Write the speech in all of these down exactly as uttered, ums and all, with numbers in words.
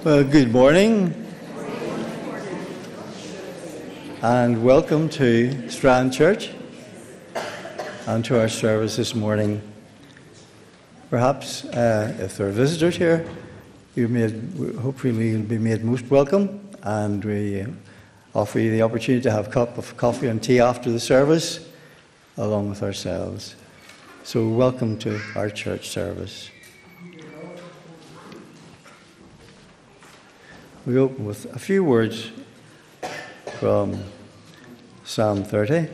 Well, good morning and welcome to Strand Church and to our service this morning. Perhaps uh, if there are visitors here, you made, hopefully you'll be made most welcome, and we offer you the opportunity to have a cup of coffee and tea after the service along with ourselves. So welcome to our church service. We open with a few words from Psalm thirty.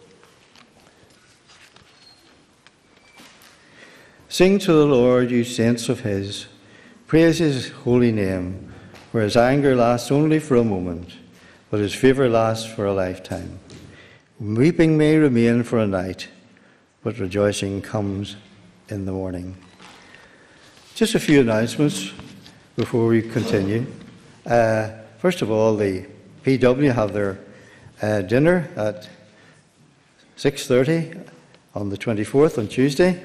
Sing to the Lord, you saints of his. Praise his holy name, for his anger lasts only for a moment, but his favour lasts for a lifetime. Weeping may remain for a night, but rejoicing comes in the morning. Just a few announcements before we continue. Uh, first of all, the P W have their uh, dinner at six thirty on the twenty-fourth, on Tuesday.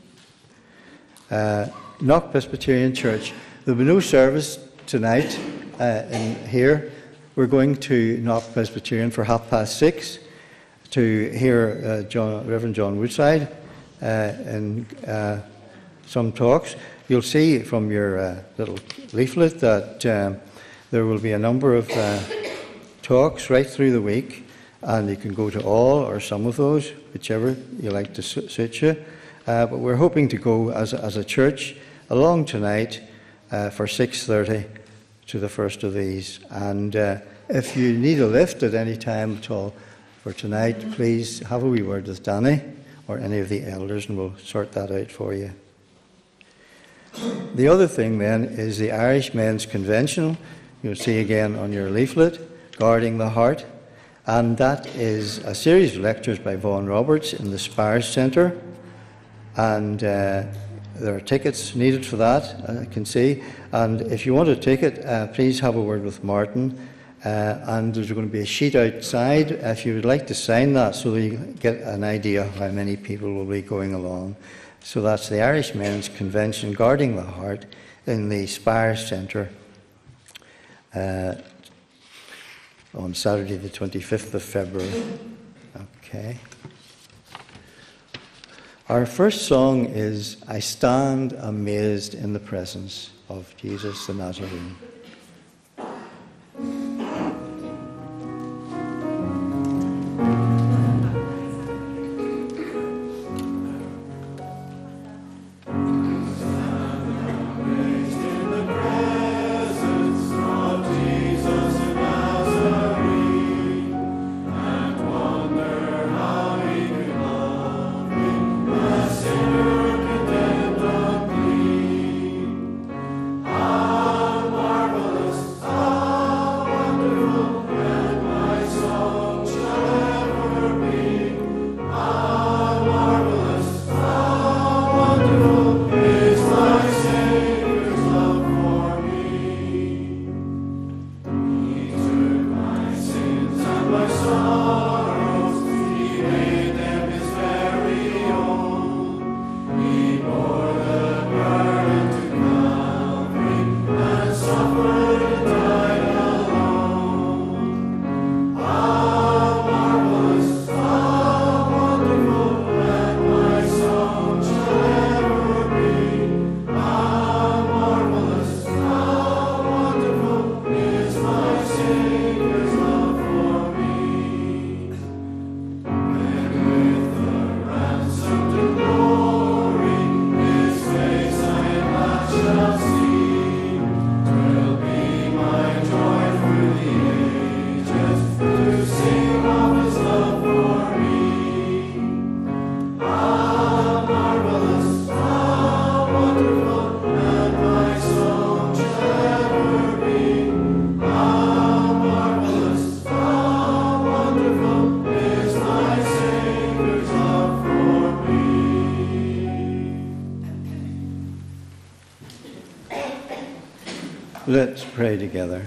Uh, Ch Presbyterian Church. There will be no service tonight uh, in here. We're going to Ch Presbyterian for half past six to hear uh, John, Reverend John Woodside uh, in uh, some talks. You'll see from your uh, little leaflet that um, there will be a number of uh, talks right through the week, and you can go to all or some of those, whichever you like to suit you. Uh, but we're hoping to go as a, as a church along tonight uh, for six thirty to the first of these. And uh, if you need a lift at any time at all for tonight, please have a wee word with Danny or any of the elders, and we'll sort that out for you. The other thing then is the Irish Men's Convention. You'll see again on your leaflet, Guarding the Heart. And that is a series of lectures by Vaughan Roberts in the Spires Centre. And uh, there are tickets needed for that, I can see. And if you want a ticket, uh, please have a word with Martin. Uh, and there's going to be a sheet outside if you would like to sign that, so that you get an idea of how many people will be going along. So that's the Irish Men's Convention, Guarding the Heart, in the Spires Centre uh, on Saturday the twenty-fifth of February. Okay. Our first song is I Stand Amazed in the Presence of Jesus the Nazarene. Let's pray together.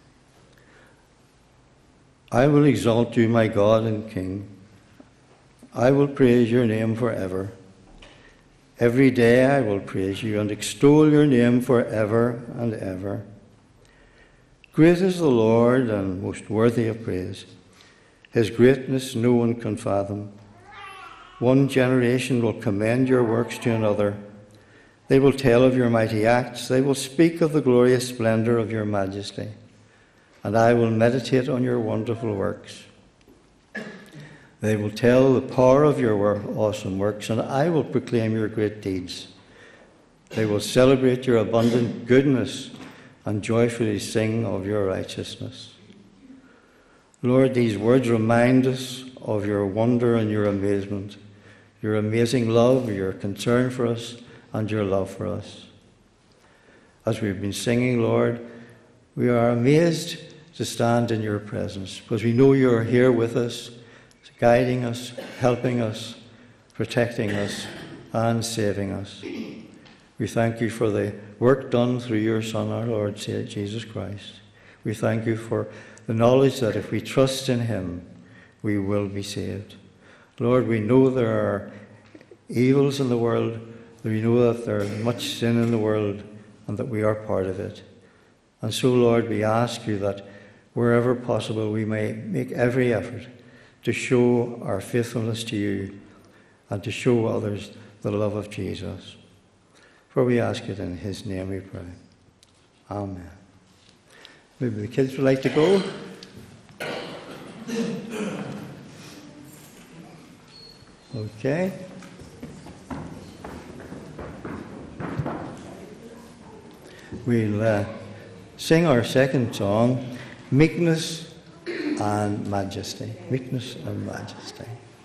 I will exalt you, my God and King. I will praise your name forever. Every day I will praise you and extol your name forever and ever. Great is the Lord and most worthy of praise. His greatness no one can fathom. One generation will commend your works to another. They will tell of your mighty acts. They will speak of the glorious splendor of your majesty. And I will meditate on your wonderful works. They will tell the power of your work, awesome works, and I will proclaim your great deeds. They will celebrate your abundant goodness and joyfully sing of your righteousness. Lord, these words remind us of your wonder and your amazement, your amazing love, your concern for us, and your love for us. As we've been singing, Lord, we are amazed to stand in your presence because we know you are here with us, guiding us, helping us, protecting us, and saving us. We thank you for the work done through your Son, our Lord Jesus Christ. We thank you for the knowledge that if we trust in him, we will be saved. Lord, we know there are evils in the world, we know that there is much sin in the world, and that we are part of it. And so, Lord, we ask you that wherever possible we may make every effort to show our faithfulness to you and to show others the love of Jesus. For we ask it in his name we pray. Amen. Maybe the kids would like to go. Okay. We'll uh, sing our second song, Meekness and Majesty. Meekness and Majesty.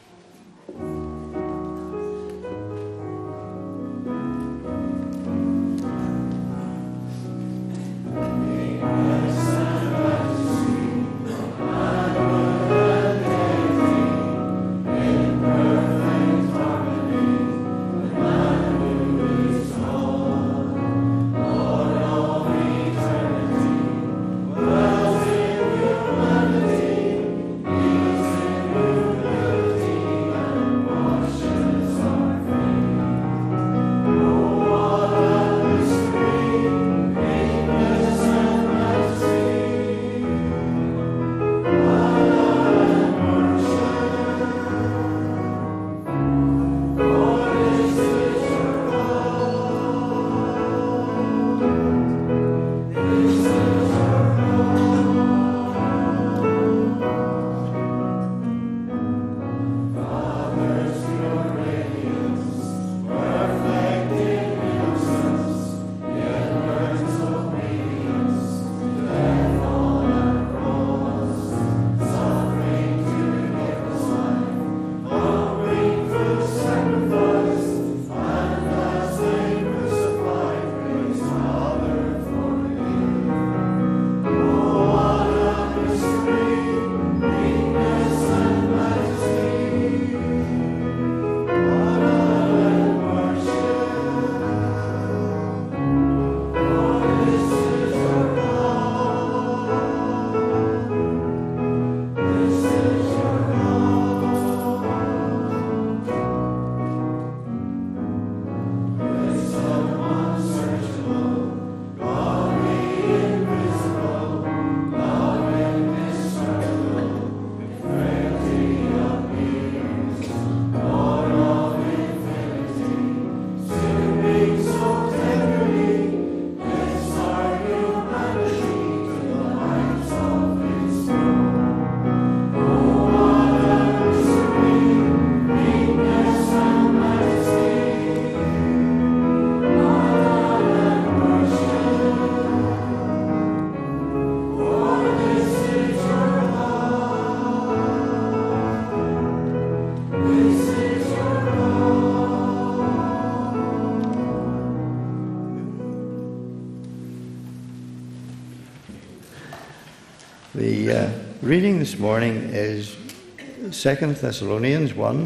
The uh, reading this morning is Second Thessalonians one,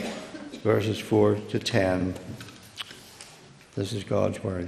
verses four to ten. This is God's word.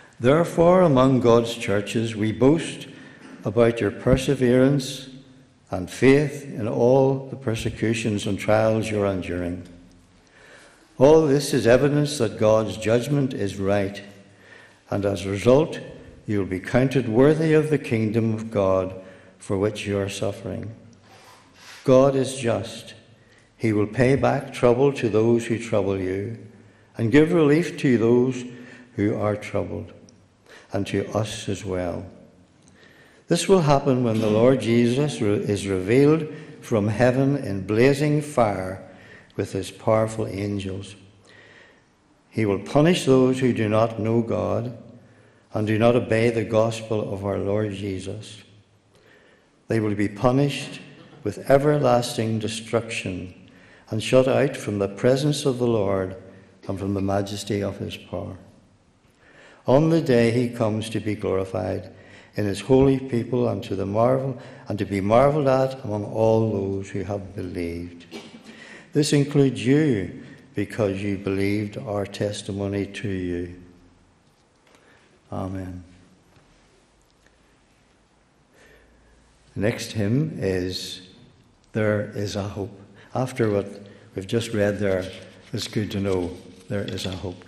Therefore, among God's churches, we boast about your perseverance and faith in all the persecutions and trials you're enduring. All this is evidence that God's judgment is right, and as a result, you'll be counted worthy of the kingdom of God for which you are suffering. God is just. He will pay back trouble to those who trouble you, and give relief to those who are troubled, and to us as well. This will happen when the Lord Jesus is revealed from heaven in blazing fire with his powerful angels. He will punish those who do not know God and do not obey the gospel of our Lord Jesus. They will be punished with everlasting destruction and shut out from the presence of the Lord and from the majesty of his power. On the day he comes to be glorified in his holy people and to the marvel and to be marveled at among all those who have believed. This includes you, because you believed our testimony to you. Amen. The next hymn is There Is a Hope. After what we've just read there, it's good to know there is a hope.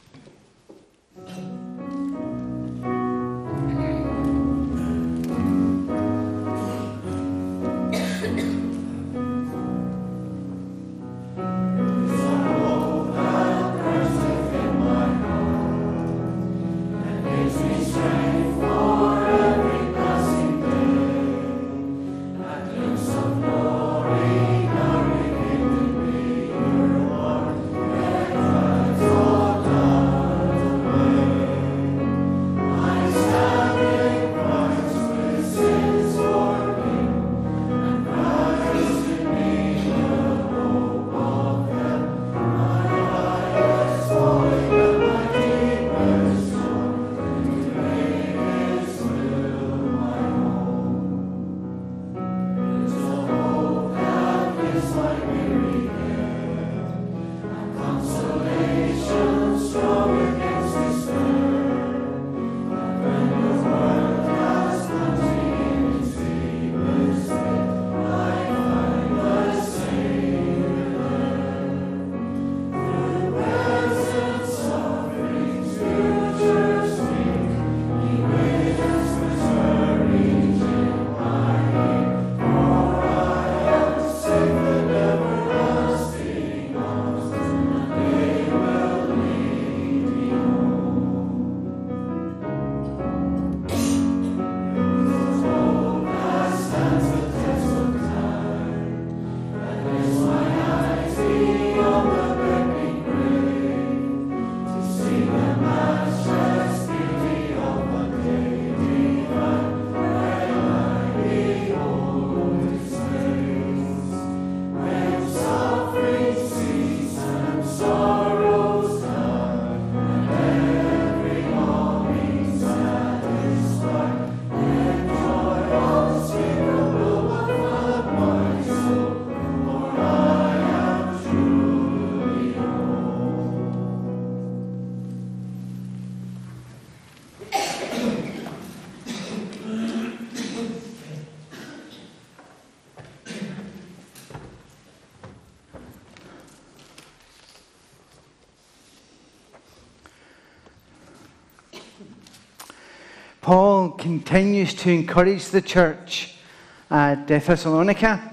Paul continues to encourage the church at Thessalonica.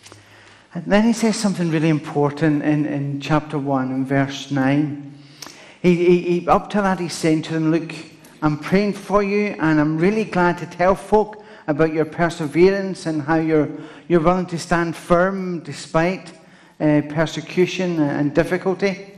And then he says something really important in, in chapter one and verse nine. He, he, he, up to that he's saying to them, look, I'm praying for you and I'm really glad to tell folk about your perseverance and how you're, you're willing to stand firm despite uh, persecution and difficulty.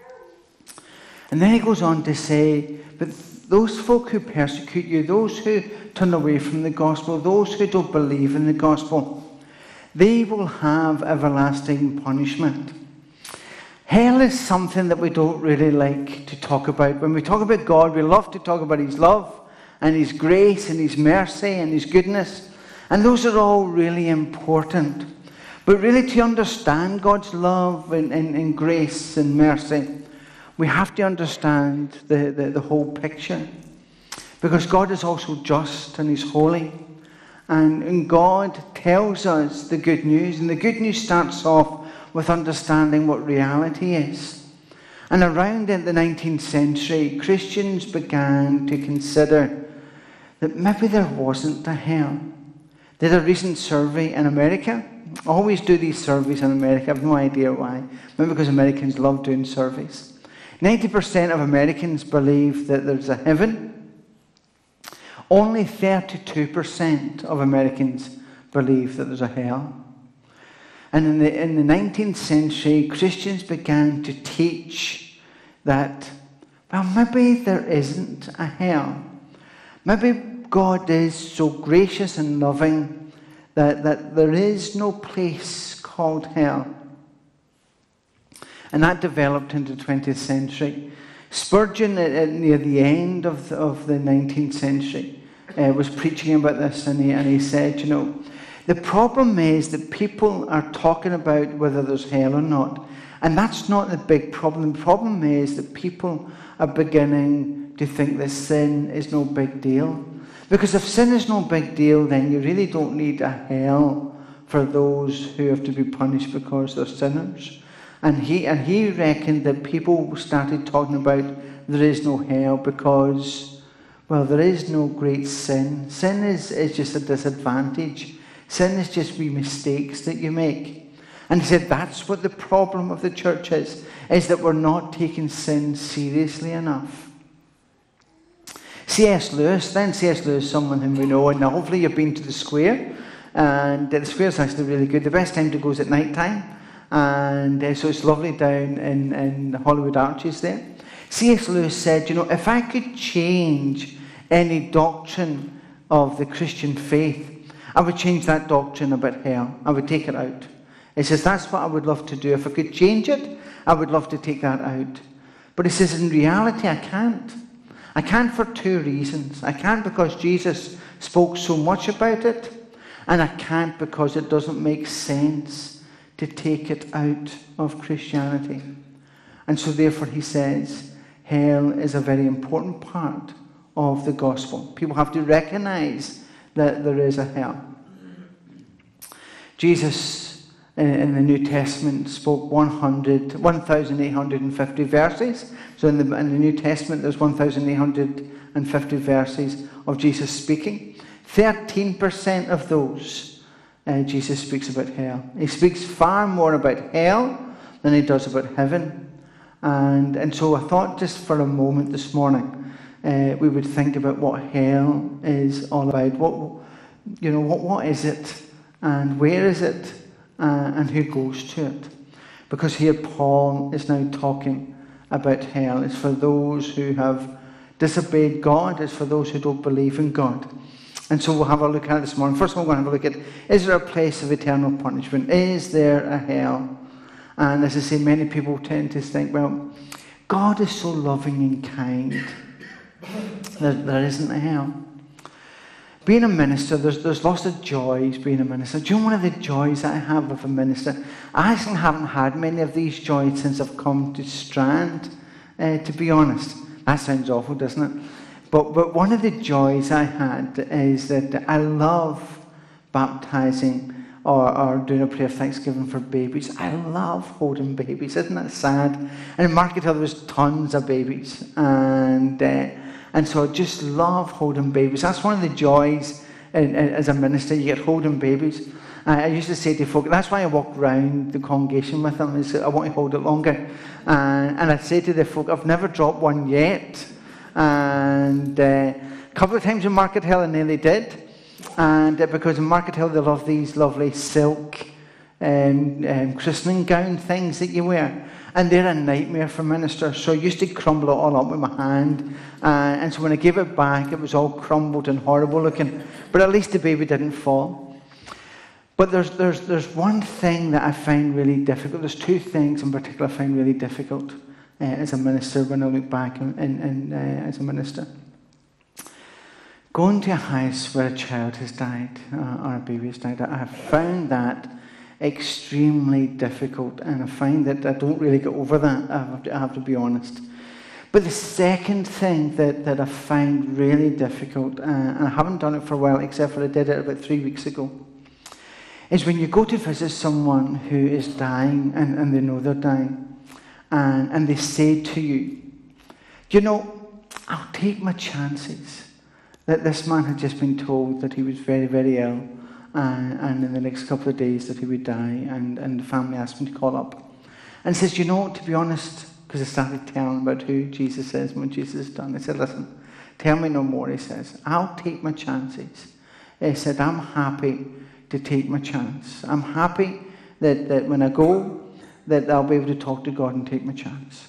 And then he goes on to say, but those folk who persecute you, those who turn away from the gospel, those who don't believe in the gospel, they will have everlasting punishment. Hell is something that we don't really like to talk about. When we talk about God, we love to talk about his love and his grace and his mercy and his goodness. And those are all really important. But really to understand God's love and, and, and grace and mercy, we have to understand the, the, the whole picture. Because God is also just and he's holy. And, and God tells us the good news. And the good news starts off with understanding what reality is. And around in the nineteenth century, Christians began to consider that maybe there wasn't a hell. They did a recent survey in America. I always do these surveys in America. I have no idea why. Maybe because Americans love doing surveys. ninety percent of Americans believe that there's a heaven. Only thirty-two percent of Americans believe that there's a hell. And in the, in the nineteenth century, Christians began to teach that, well, maybe there isn't a hell. Maybe God is so gracious and loving that, that there is no place called hell. And that developed into the twentieth century. Spurgeon, at, at near the end of the, of the nineteenth century, uh, was preaching about this, and he, and he said, you know, the problem is that people are talking about whether there's hell or not. And that's not the big problem. The problem is that people are beginning to think that sin is no big deal. Because if sin is no big deal, then you really don't need a hell for those who have to be punished because they're sinners. And he and he reckoned that people started talking about there is no hell because, well, there is no great sin. Sin is, is just a disadvantage. Sin is just wee mistakes that you make. And he said that's what the problem of the church is, is that we're not taking sin seriously enough. C S Lewis, then C S Lewis, someone whom we know, and now hopefully you've been to the square. And the square is actually really good. The best time to go is at night time. And uh, so it's lovely down in, in Hollywood Arches there. C S Lewis said, you know, if I could change any doctrine of the Christian faith, I would change that doctrine about hell. I would take it out. He says, that's what I would love to do. If I could change it, I would love to take that out. But he says, in reality, I can't. I can't for two reasons. I can't because Jesus spoke so much about it, and I can't because it doesn't make sense to take it out of Christianity. And so therefore he says, hell is a very important part of the gospel. People have to recognize that there is a hell. Jesus in the New Testament spoke one thousand eight hundred fifty verses. So in the, in the New Testament there's one thousand eight hundred fifty verses of Jesus speaking. thirteen percent of those uh, Jesus speaks about hell. He speaks far more about hell than he does about heaven. And, and so I thought just for a moment this morning Uh, we would think about what hell is all about. What, you know, what, what is it, and where is it, uh, and who goes to it? Because here Paul is now talking about hell. It's for those who have disobeyed God. It's for those who don't believe in God. And so we'll have a look at it this morning. First of all, we're going to have a look at, is there a place of eternal punishment? Is there a hell? And as I say, many people tend to think, well, God is so loving and kind. There, there isn't a hell. Being a minister, there's, there's lots of joys being a minister. Do you know one of the joys that I have of a minister? I actually haven't had many of these joys since I've come to Strand, uh, to be honest. That sounds awful, doesn't it? But, but one of the joys I had is that I love baptizing or, or doing a prayer of thanksgiving for babies. I love holding babies. Isn't that sad? And in Market Hill there was tons of babies. And... Uh, And so I just love holding babies. That's one of the joys in, in, as a minister. You get holding babies. Uh, I used to say to folk, that's why I walk round the congregation with them, is I want to hold it longer. Uh, and I'd say to the folk, I've never dropped one yet. And uh, a couple of times in Market Hill I nearly did. And uh, because in Market Hill they love these lovely silk um, um, christening gown things that you wear. And they're a nightmare for ministers. So I used to crumble it all up with my hand. Uh, and so when I gave it back, it was all crumbled and horrible looking. But at least the baby didn't fall. But there's, there's, there's one thing that I find really difficult. There's two things in particular I find really difficult uh, as a minister when I look back in, in, in, uh, as a minister. Going to a house where a child has died uh, or a baby has died, I have found that extremely difficult, and I find that I don't really get over that, I have to, I have to be honest. But the second thing that, that I find really difficult, uh, and I haven't done it for a while, except for I did it about three weeks ago, is when you go to visit someone who is dying and, and they know they're dying, and, and they say to you, you know, I'll take my chances. That this man had just been told that he was very, very ill, and, and in the next couple of days that he would die, and, and the family asked him to call up. And says, you know, to be honest, because I started telling about who Jesus is and what Jesus has done. He said, listen, tell me no more, he says. I'll take my chances. He said, I'm happy to take my chance. I'm happy that, that when I go, that I'll be able to talk to God and take my chance.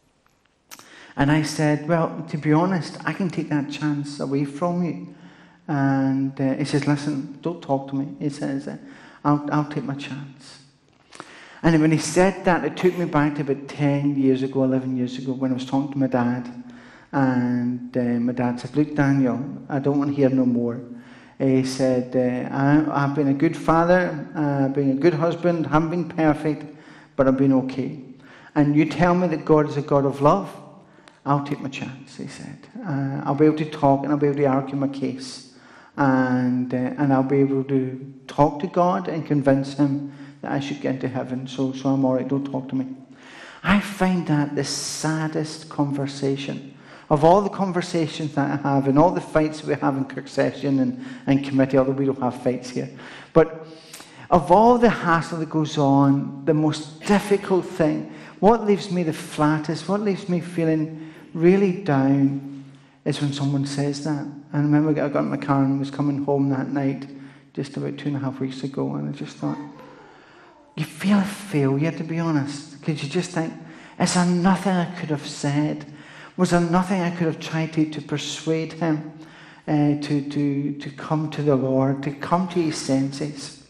And I said, well, to be honest, I can take that chance away from you. And uh, he says, listen, don't talk to me. He says, I'll, I'll take my chance. And when he said that, it took me back to about ten years ago, eleven years ago, when I was talking to my dad. And uh, my dad said, look, Daniel, I don't want to hear no more. He said, uh, I, I've been a good father, uh, I've been a good husband, haven't been perfect, but I've been okay. And you tell me that God is a God of love, I'll take my chance, he said. Uh, I'll be able to talk and I'll be able to argue my case. And, uh, and I'll be able to talk to God and convince him that I should get to heaven, so, so I'm all right, don't talk to me. I find that the saddest conversation of all the conversations that I have and all the fights that we have in Kirk session and, and committee, although we don't have fights here. But of all the hassle that goes on, the most difficult thing, what leaves me the flattest, what leaves me feeling really down is when someone says that. And I remember I got in my car and was coming home that night just about two and a half weeks ago, and I just thought, you feel a failure, to be honest, because you just think, is there nothing I could have said? Was there nothing I could have tried to, to persuade him uh, to, to, to come to the Lord, to come to his senses?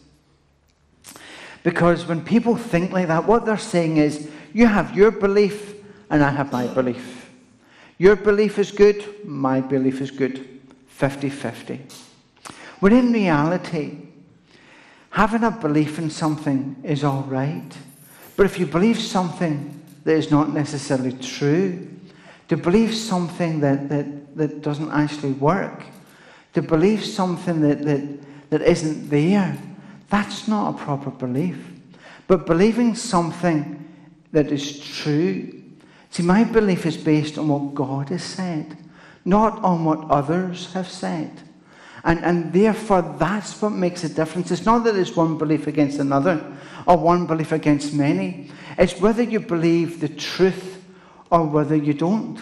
Because when people think like that, what they're saying is, you have your belief and I have my belief. Your belief is good, my belief is good. fifty-fifty. But in reality, having a belief in something is all right. But if you believe something that is not necessarily true, to believe something that, that, that doesn't actually work, to believe something that, that, that isn't there, that's not a proper belief. But believing something that is true, see, my belief is based on what God has said, not on what others have said. And, and therefore, that's what makes a difference. It's not that there's one belief against another or one belief against many. It's whether you believe the truth or whether you don't.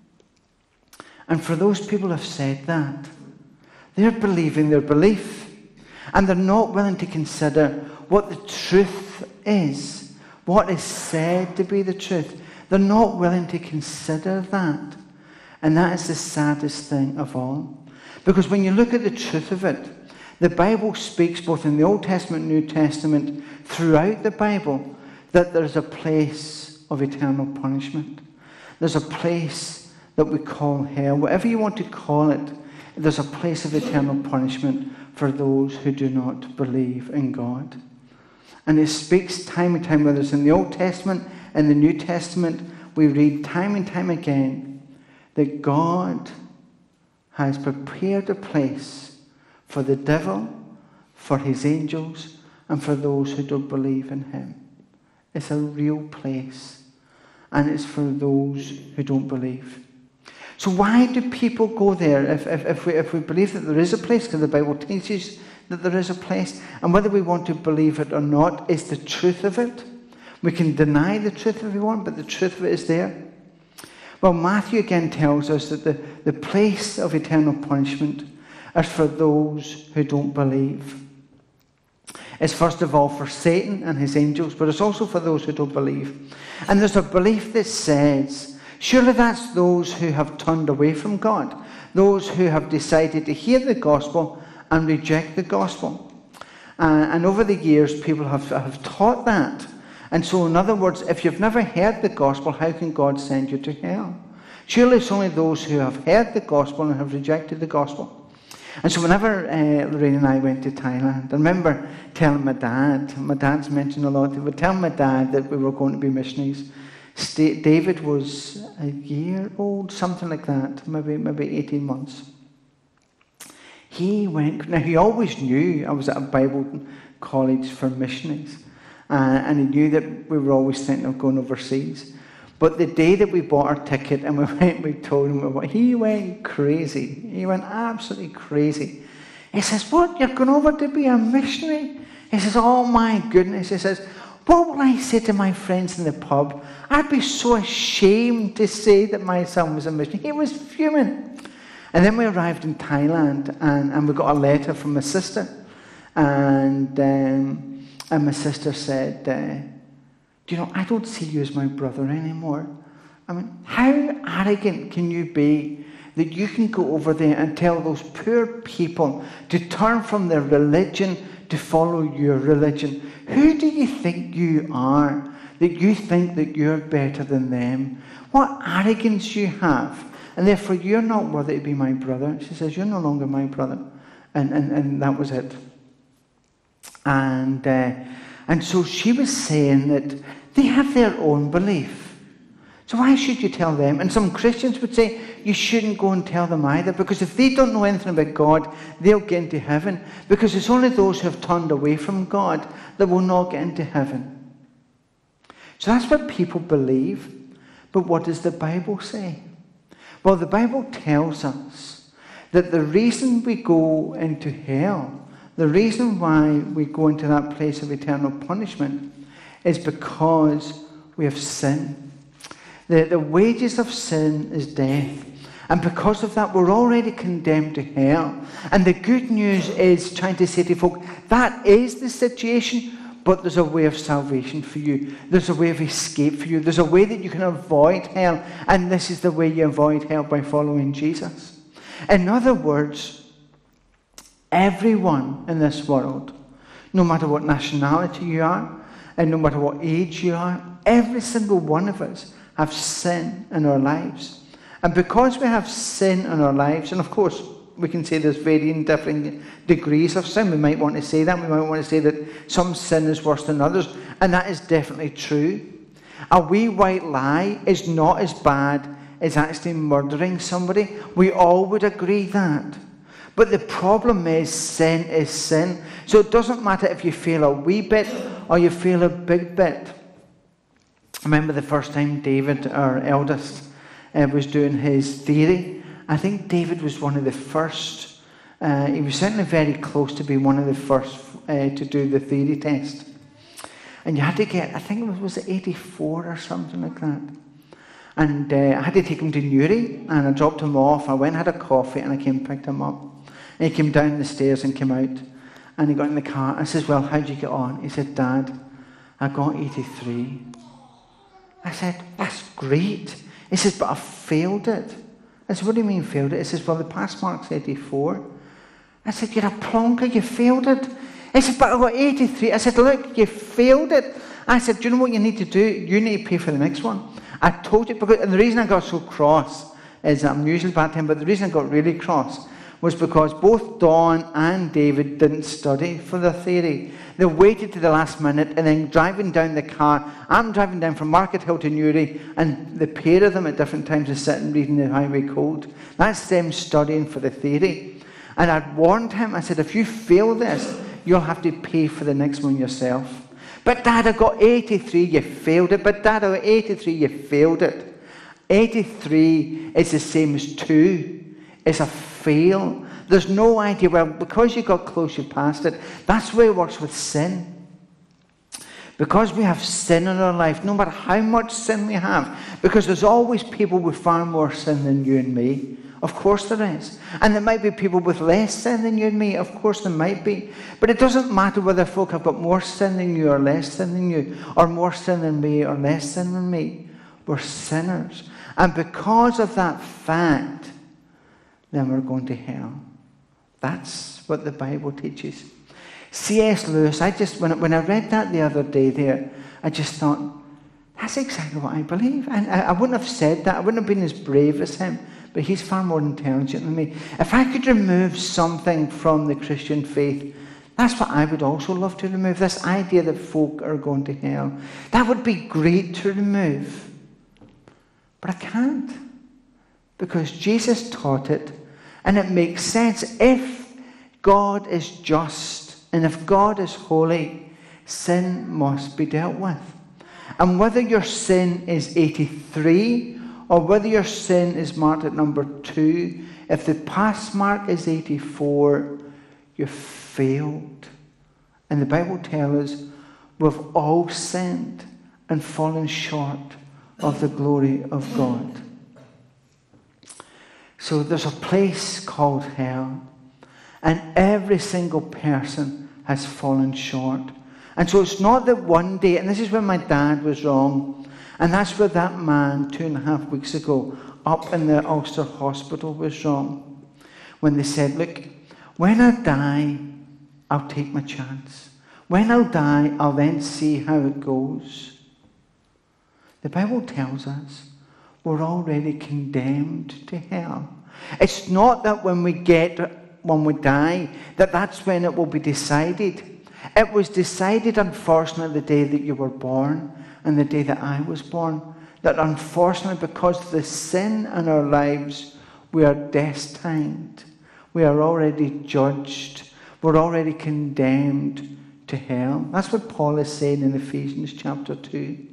And for those people who have said that, they're believing their belief. And they're not willing to consider what the truth is, what is said to be the truth. They're not willing to consider that. And that is the saddest thing of all. Because when you look at the truth of it, the Bible speaks both in the Old Testament and New Testament, throughout the Bible, that there's a place of eternal punishment. There's a place that we call hell. Whatever you want to call it, there's a place of eternal punishment for those who do not believe in God. And it speaks time and time, whether it's in the Old Testament and the New Testament, we read time and time again that God has prepared a place for the devil, for his angels, and for those who don't believe in him. It's a real place, and it's for those who don't believe. So why do people go there if, if, if, we, if we believe that there is a place? Because the Bible teaches that there is a place, and whether we want to believe it or not is the truth of it. We can deny the truth if we want, but the truth of it is there. Well, Matthew again tells us that the, the place of eternal punishment is for those who don't believe. It's first of all for Satan and his angels, but it's also for those who don't believe. And there's a belief that says, surely that's those who have turned away from God, those who have decided to hear the gospel and reject the gospel. Uh, and over the years, people have, have taught that. And so, in other words, if you've never heard the gospel, how can God send you to hell? Surely it's only those who have heard the gospel and have rejected the gospel. And so whenever uh, Lorraine and I went to Thailand, I remember telling my dad, my dad's mentioned a lot, they would tell my dad that we were going to be missionaries. David was a year old, something like that, maybe maybe eighteen months. He went, now he always knew I was at a Bible college for missionaries, uh, and he knew that we were always thinking of going overseas. But the day that we bought our ticket and we went, we told him about, he went crazy. He went absolutely crazy. He says, what, you're going over to be a missionary? He says, oh my goodness. He says, what will I say to my friends in the pub? I'd be so ashamed to say that my son was a missionary. He was fuming. And then we arrived in Thailand, and, and we got a letter from my sister. And, um, and my sister said, uh, do you know, I don't see you as my brother anymore. I mean, how arrogant can you be that you can go over there and tell those poor people to turn from their religion to follow your religion? Who do you think you are that you think that you're better than them? What arrogance you have. And therefore, you're not worthy to be my brother. She says, you're no longer my brother. And, and, and that was it. And... Uh, And so she was saying that they have their own belief. So why should you tell them? And some Christians would say, you shouldn't go and tell them either, because if they don't know anything about God, they'll get into heaven. Because it's only those who have turned away from God that will not get into heaven. So that's what people believe. But what does the Bible say? Well, the Bible tells us that the reason we go into hell, the reason why we go into that place of eternal punishment, is because we have sin. The, the wages of sin is death. And because of that, we're already condemned to hell. And the good news is trying to say to folk, that is the situation, but there's a way of salvation for you. There's a way of escape for you. There's a way that you can avoid hell. And this is the way you avoid hell, by following Jesus. In other words, everyone in this world, no matter what nationality you are, and no matter what age you are, every single one of us have sin in our lives. And because we have sin in our lives, and of course we can say there's varying different degrees of sin. We might want to say that. We might want to say that some sin is worse than others. And that is definitely true. A wee white lie is not as bad as actually murdering somebody. We all would agree that. But the problem is, sin is sin. So it doesn't matter if you fail a wee bit or you fail a big bit. I remember the first time David, our eldest, uh, was doing his theory. I think David was one of the first. Uh, he was certainly very close to being one of the first uh, to do the theory test. And you had to get, I think it was, was it eighty-four or something like that. And uh, I had to take him to Newry, and I dropped him off. I went and had a coffee, and I came and picked him up. And he came down the stairs and came out, and he got in the car. I says, well, how'd you get on? He said, Dad, I got eighty-three. I said, that's great. He says, but I failed it. I said, what do you mean failed it? He says, well, the pass mark's eighty-four. I said, you're a plonker, you failed it. He said, but I got eighty-three. I said, look, you failed it. I said, do you know what you need to do? You need to pay for the next one. I told you, because, and the reason I got so cross is that I'm usually bad time, but the reason I got really cross was because both Dawn and David didn't study for the theory. They waited to the last minute, and then driving down the car, I'm driving down from Market Hill to Newry, and the pair of them at different times are sitting reading the highway code. That's them studying for the theory. And I'd warned him, I said, if you fail this, you'll have to pay for the next one yourself. But Dad, I got eighty-three, you failed it. But Dad, I got eighty-three, you failed it. eighty-three is the same as two. It's a fail. There's no idea, well, because you got close, you passed it. That's the way it works with sin. Because we have sin in our life, no matter how much sin we have, because there's always people with far more sin than you and me. Of course there is. And there might be people with less sin than you and me. Of course there might be. But it doesn't matter whether folk have got more sin than you or less sin than you, or more sin than me or less sin than me. We're sinners. And because of that fact, then we're going to hell. That's what the Bible teaches. C S Lewis, I just, when, when I read that the other day there, I just thought, that's exactly what I believe. And I, I wouldn't have said that. I wouldn't have been as brave as him. But he's far more intelligent than me. If I could remove something from the Christian faith, that's what I would also love to remove. This idea that folk are going to hell. That would be great to remove. But I can't, because Jesus taught it, and it makes sense. If God is just, and if God is holy, sin must be dealt with. And whether your sin is eighty-three, or whether your sin is marked at number two, if the pass mark is eighty-four, you've failed. And the Bible tells us we've all sinned and fallen short of the glory of God. So there's a place called hell, and every single person has fallen short. And so it's not that one day, and this is where my dad was wrong, and that's where that man two and a half weeks ago up in the Ulster hospital was wrong, when they said, look, when I die, I'll take my chance. When I'll die, I'll then see how it goes. The Bible tells us we're already condemned to hell. It's not that when we get, when we die, that that's when it will be decided. It was decided, unfortunately, the day that you were born and the day that I was born, that unfortunately, because of the sin in our lives, we are destined. We are already judged. We're already condemned to hell. That's what Paul is saying in Ephesians chapter two.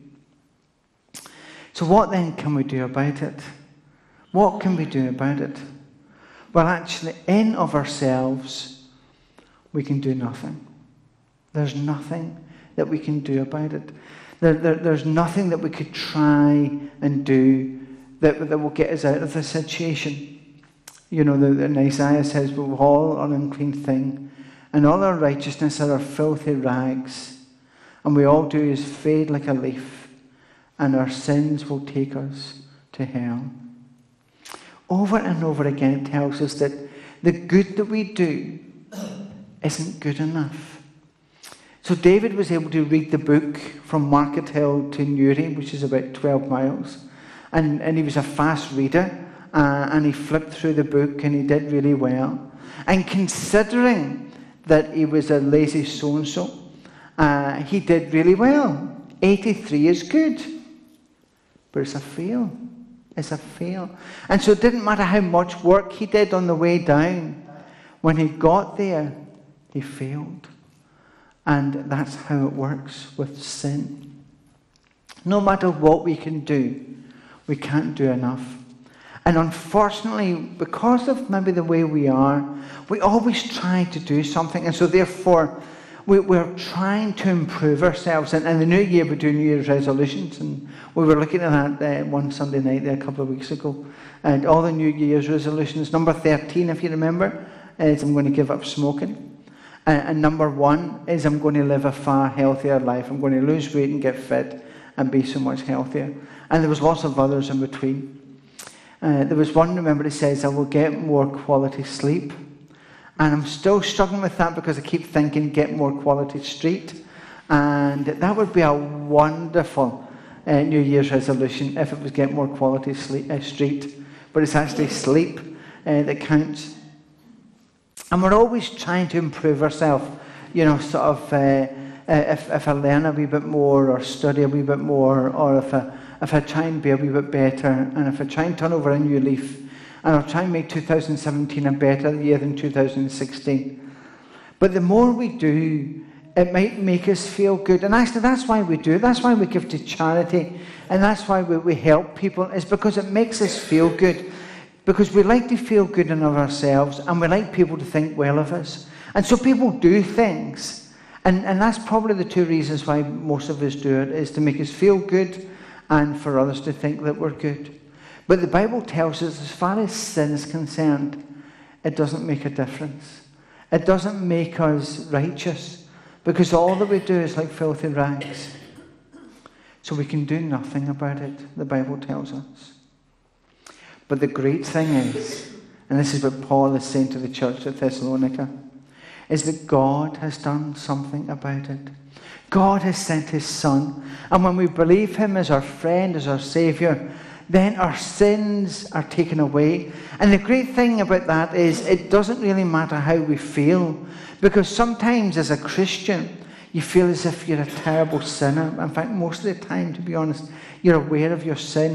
So what then can we do about it? What can we do about it? Well, actually, in of ourselves, we can do nothing. There's nothing that we can do about it. There, there, there's nothing that we could try and do that, that will get us out of the situation. You know, the, the Isaiah says, we're all an unclean thing, and all our righteousness are our filthy rags, and we all do is fade like a leaf, and our sins will take us to hell. Over and over again, it tells us that the good that we do isn't good enough. So David was able to read the book from Market Hill to Newry, which is about twelve miles. And, and he was a fast reader, uh, and he flipped through the book, and he did really well. And considering that he was a lazy so-and-so, uh, he did really well. eighty-three is good, but it's a fail. It's a fail. And so it didn't matter how much work he did on the way down. When he got there, he failed. And that's how it works with sin. No matter what we can do, we can't do enough. And unfortunately, because of maybe the way we are, we always try to do something. And so therefore, we, we're trying to improve ourselves. And in the new year, we do New Year's resolutions. And we were looking at that uh, one Sunday night there a couple of weeks ago. And all the New Year's resolutions. Number thirteen, if you remember, is I'm going to give up smoking. And, and number one is I'm going to live a far healthier life. I'm going to lose weight and get fit and be so much healthier. And there was lots of others in between. Uh, there was one, remember, it says, I will get more quality sleep. And I'm still struggling with that because I keep thinking get more quality street. And that would be a wonderful uh, New Year's resolution if it was get more quality sleep, uh, street. But it's actually sleep uh, that counts. And we're always trying to improve ourselves. You know, sort of, uh, if, if I learn a wee bit more or study a wee bit more, or if I, if I try and be a wee bit better, and if I try and turn over a new leaf, and I'll try and make two thousand seventeen a better year than two thousand sixteen. But the more we do, it might make us feel good. And actually, that's why we do. That's why we give to charity. And that's why we, we help people, is because it makes us feel good. Because we like to feel good in of ourselves, and we like people to think well of us. And so people do things. And, and that's probably the two reasons why most of us do it, is to make us feel good and for others to think that we're good. But the Bible tells us, as far as sin is concerned, it doesn't make a difference. It doesn't make us righteous, because all that we do is like filthy rags. So we can do nothing about it, the Bible tells us. But the great thing is, and this is what Paul is saying to the church at Thessalonica, is that God has done something about it. God has sent his Son. And when we believe him as our friend, as our Saviour, then our sins are taken away. And the great thing about that is it doesn't really matter how we feel. Because sometimes as a Christian, you feel as if you're a terrible sinner. In fact, most of the time, to be honest, you're aware of your sin.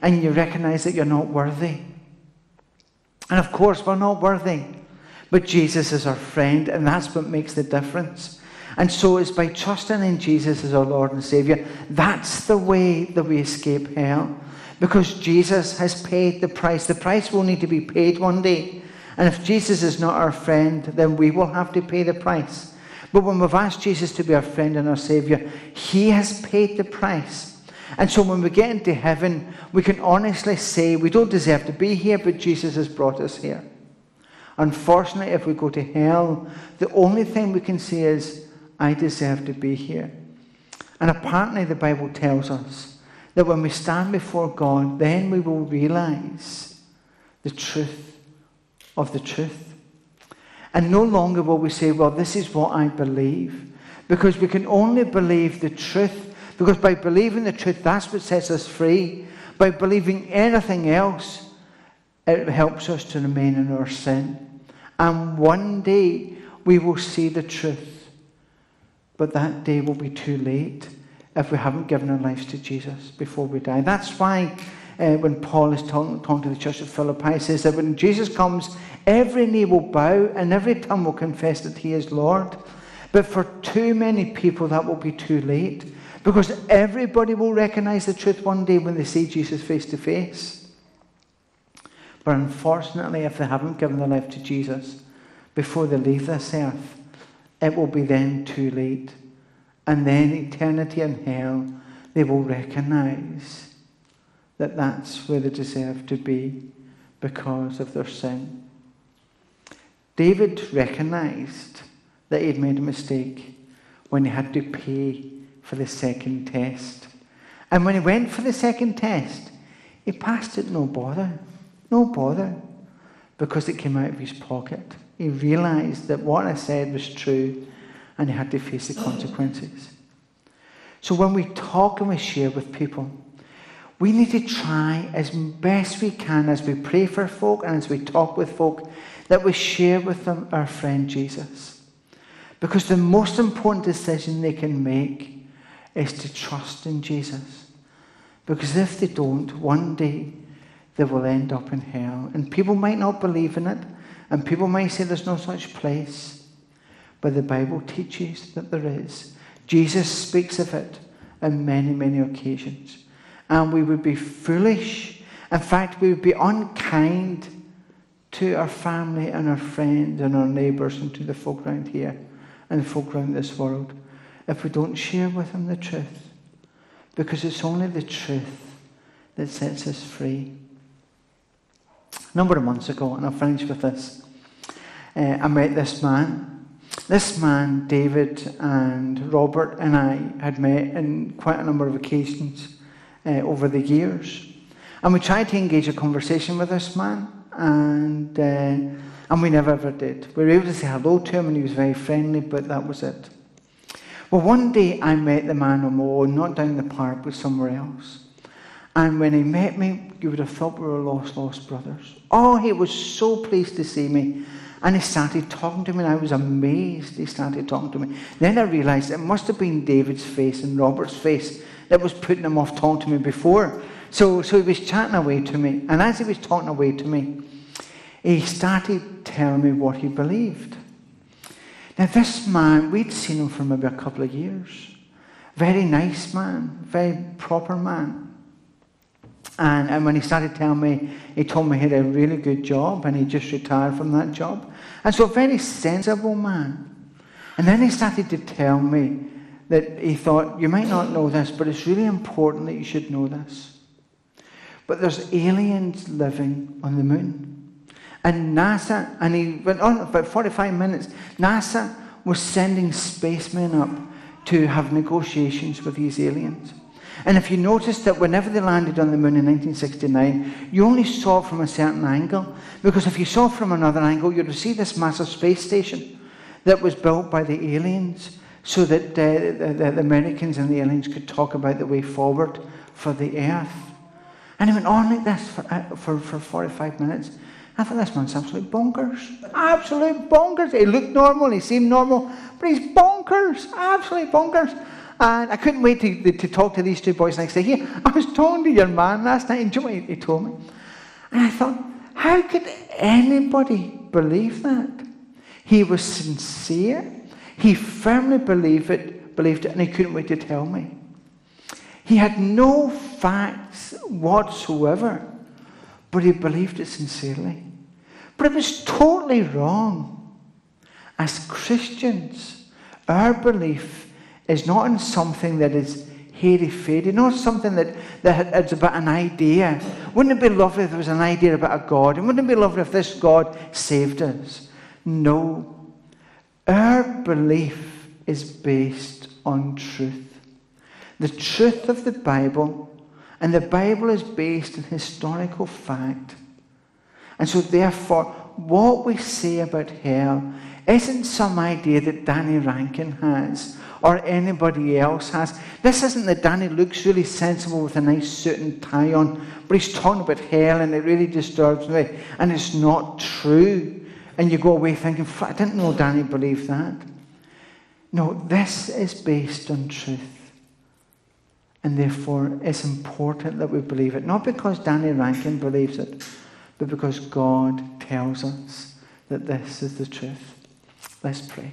and you recognize that you're not worthy. And of course, we're not worthy. But Jesus is our friend, and that's what makes the difference. And so it's by trusting in Jesus as our Lord and Saviour, that's the way that we escape hell. Because Jesus has paid the price. The price will need to be paid one day. And if Jesus is not our friend, then we will have to pay the price. But when we've asked Jesus to be our friend and our Saviour, he has paid the price. And so when we get into heaven, we can honestly say we don't deserve to be here, but Jesus has brought us here. Unfortunately, if we go to hell, the only thing we can say is, I deserve to be here. And apparently the Bible tells us that when we stand before God, then we will realize the truth of the truth. And no longer will we say, well, this is what I believe. Because we can only believe the truth. Because by believing the truth, that's what sets us free. By believing anything else, it helps us to remain in our sin. And one day we will see the truth. But that day will be too late if we haven't given our lives to Jesus before we die. That's why uh, when Paul is talking, talking to the church of Philippi, he says that when Jesus comes, every knee will bow and every tongue will confess that he is Lord. But for too many people, that will be too late. Because everybody will recognize the truth one day when they see Jesus face to face. But unfortunately, if they haven't given their life to Jesus before they leave this earth, it will be then too late. And then eternity in hell, they will recognize that that's where they deserve to be because of their sin. David recognized that he had made a mistake when he had to pay for the second test. And when he went for the second test, he passed it no bother. No bother. Because it came out of his pocket. He realized that what I said was true and he had to face the consequences. So when we talk and we share with people, we need to try as best we can as we pray for folk and as we talk with folk that we share with them our friend Jesus. Because the most important decision they can make is to trust in Jesus. Because if they don't, one day they will end up in hell. And people might not believe in it. And people might say there's no such place. But the Bible teaches that there is. Jesus speaks of it on many, many occasions. And we would be foolish. In fact, we would be unkind to our family and our friends and our neighbours and to the folk around here and the folk around this world if we don't share with them the truth. Because it's only the truth that sets us free. A number of months ago, and I'll finish with this, uh, I met this man. This man, David, and Robert and I had met on quite a number of occasions uh, over the years. And we tried to engage a conversation with this man, and uh, and we never ever did. We were able to say hello to him, and he was very friendly, but that was it. Well, one day I met the man on my own, not down the park, but somewhere else. And when he met me, you would have thought we were lost, lost brothers. Oh, he was so pleased to see me. And he started talking to me, and I was amazed he started talking to me. Then I realised it must have been David's face and Robert's face that was putting him off talking to me before. So, so he was chatting away to me. And as he was talking away to me, he started telling me what he believed. Now, this man, we'd seen him for maybe a couple of years. Very nice man, very proper man. And, and when he started telling me, he told me he had a really good job and he just retired from that job. And so a very sensible man. And then he started to tell me that he thought, you might not know this, but it's really important that you should know this. But there's aliens living on the moon. And NASA, and he went on about forty-five minutes, NASA was sending spacemen up to have negotiations with these aliens. And if you notice that whenever they landed on the moon in nineteen sixty-nine, you only saw it from a certain angle. Because if you saw it from another angle, you'd see this massive space station that was built by the aliens so that uh, the, the Americans and the aliens could talk about the way forward for the Earth. And he went on like this for, uh, for, for forty-five minutes. I thought, this man's absolute bonkers. Absolute bonkers. He looked normal, he seemed normal, but he's bonkers. Absolute bonkers. And I couldn't wait to, to talk to these two boys next day. Here, I was talking to your man last night, and do you know what he, he told me? And I thought, how could anybody believe that? He was sincere. He firmly believed it, believed it, and he couldn't wait to tell me. He had no facts whatsoever, but he believed it sincerely. But it was totally wrong. As Christians, our belief is not in something that is hairy-fairy, not something that, that it's about an idea. Wouldn't it be lovely if there was an idea about a God? And wouldn't it be lovely if this God saved us? No. Our belief is based on truth. The truth of the Bible, and the Bible is based on historical fact. And so therefore, what we say about hell isn't some idea that Danny Rankin has or anybody else has. This isn't that Danny looks really sensible with a nice suit and tie on, but he's talking about hell and it really disturbs me and it's not true. And you go away thinking, I didn't know Danny believed that. No, this is based on truth. And therefore, it's important that we believe it. Not because Danny Rankin believes it, but because God tells us that this is the truth. Let's pray.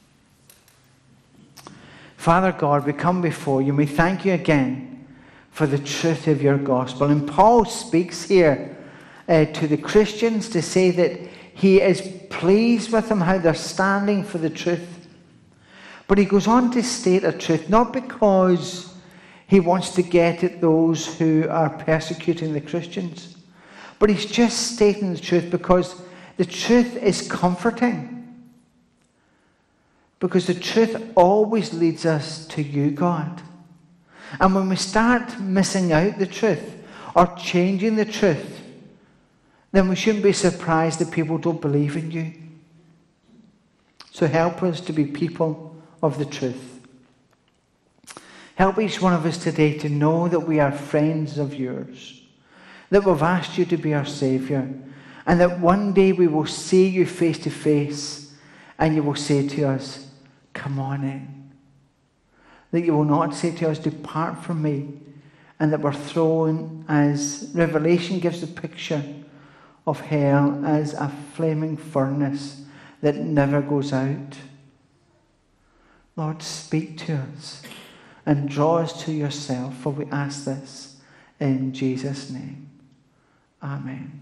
Father God, we come before you and we thank you again for the truth of your gospel. And Paul speaks here uh, to the Christians to say that he is pleased with them, how they're standing for the truth. But he goes on to state a truth, not because he wants to get at those who are persecuting the Christians, but he's just stating the truth because the truth is comforting. Because the truth always leads us to you, God. And when we start missing out the truth or changing the truth, then we shouldn't be surprised that people don't believe in you. So help us to be people of the truth. Help each one of us today to know that we are friends of yours, that we've asked you to be our Saviour, and that one day we will see you face to face and you will say to us, come on in. That you will not say to us, depart from me, and that we're thrown, as Revelation gives the picture of hell, as a flaming furnace that never goes out. Lord, speak to us and draw us to yourself, for we ask this in Jesus' name. Amen.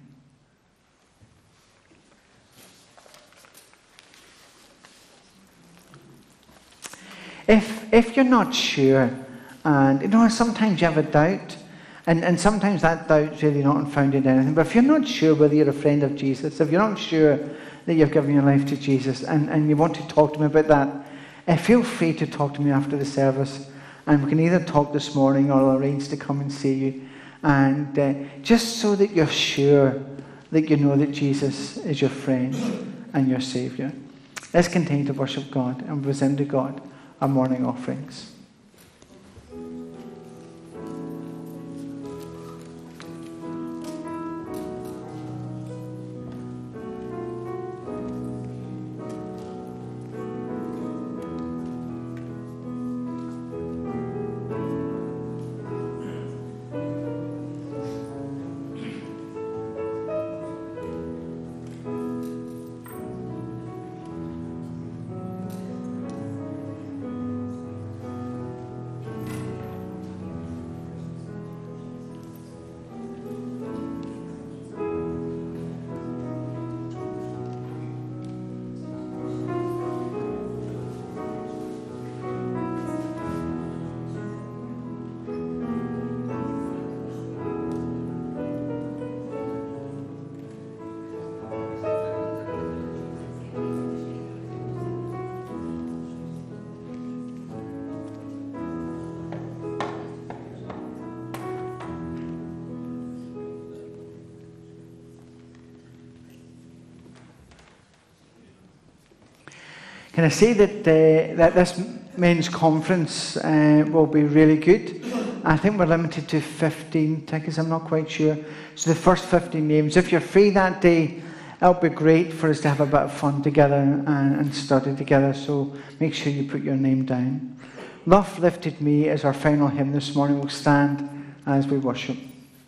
If if you're not sure, and you know, sometimes you have a doubt, and, and sometimes that doubt's really not unfounded in anything, but if you're not sure whether you're a friend of Jesus, if you're not sure that you've given your life to Jesus, and, and you want to talk to me about that, uh, feel free to talk to me after the service, and we can either talk this morning or I'll arrange to come and see you, and uh, just so that you're sure that you know that Jesus is your friend and your Saviour. Let's continue to worship God and present to God our morning offerings. Can I say that uh, that this men's conference uh, will be really good? I think we're limited to fifteen tickets, I'm not quite sure. So the first fifteen names, if you're free that day, it'll be great for us to have a bit of fun together and, and study together. So make sure you put your name down. Love Lifted Me is our final hymn this morning. We'll stand as we worship.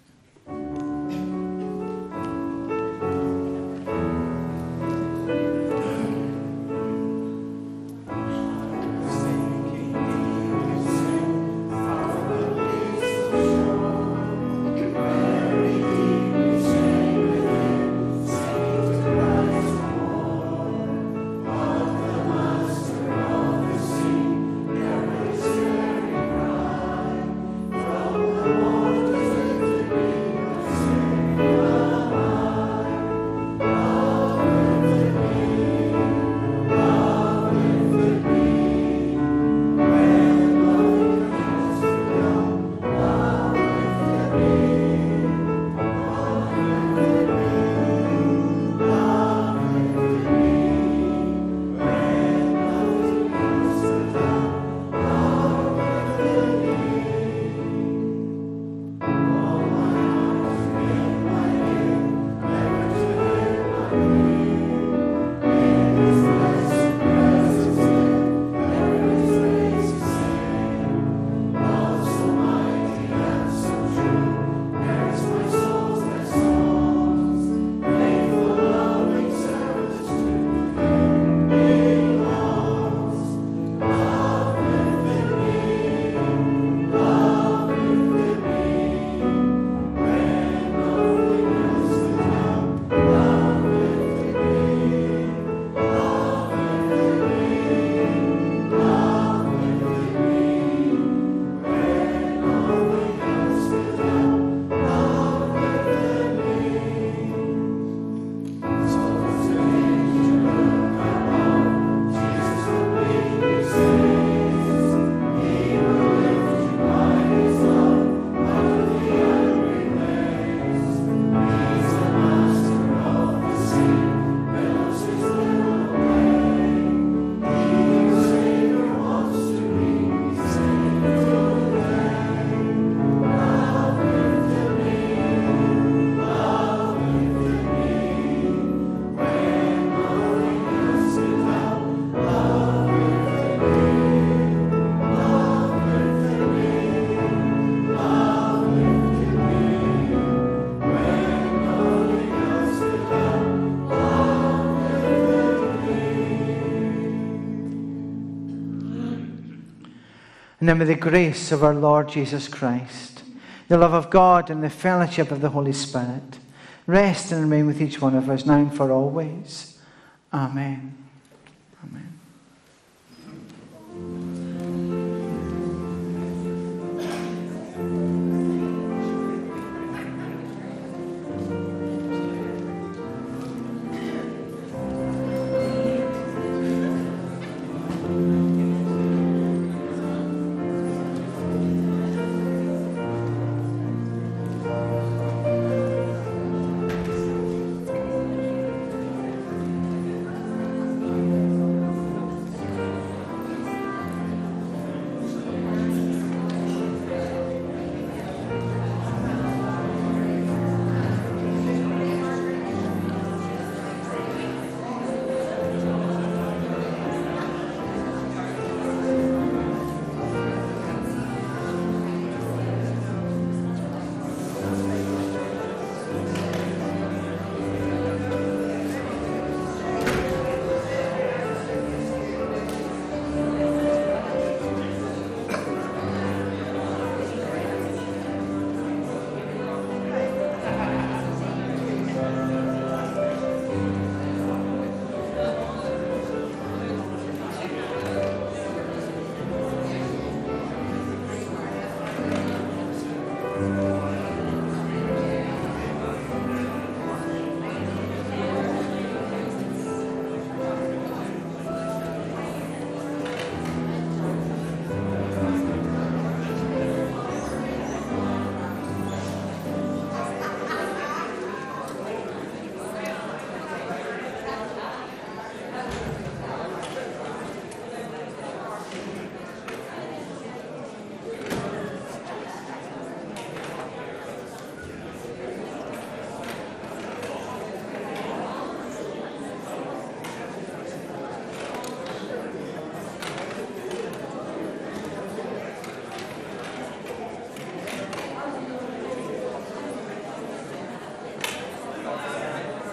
And then may the grace of our Lord Jesus Christ, the love of God, and the fellowship of the Holy Spirit rest and remain with each one of us now and for always. Amen. Amen.